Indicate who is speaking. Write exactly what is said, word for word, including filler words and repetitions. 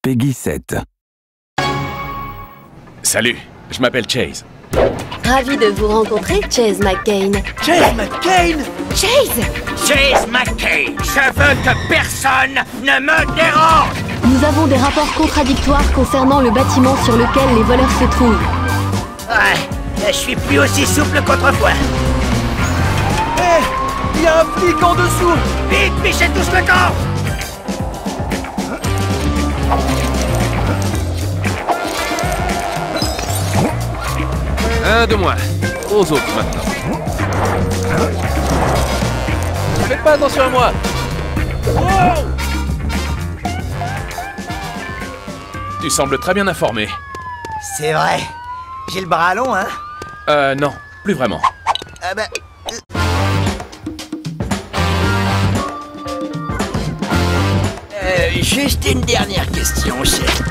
Speaker 1: Peggy sept.
Speaker 2: Salut, je m'appelle Chase.
Speaker 3: Ravi de vous rencontrer, Chase McCain.
Speaker 4: Chase McCain?
Speaker 3: Chase!
Speaker 5: Chase McCain, je veux que personne ne me dérange!
Speaker 3: Nous avons des rapports contradictoires concernant le bâtiment sur lequel les voleurs se trouvent.
Speaker 5: Ouais, je suis plus aussi souple qu'autrefois.
Speaker 4: Hé, hey, il y a un flic en dessous!
Speaker 5: Vite, fichez tous le camp!
Speaker 2: Un de moins. Aux autres maintenant. Faites pas attention à moi. Wow! Tu sembles très bien informé.
Speaker 4: C'est vrai. J'ai le bras long, hein?
Speaker 2: Euh, non, plus vraiment.
Speaker 4: Ah bah...
Speaker 5: Euh, juste une dernière question, chef.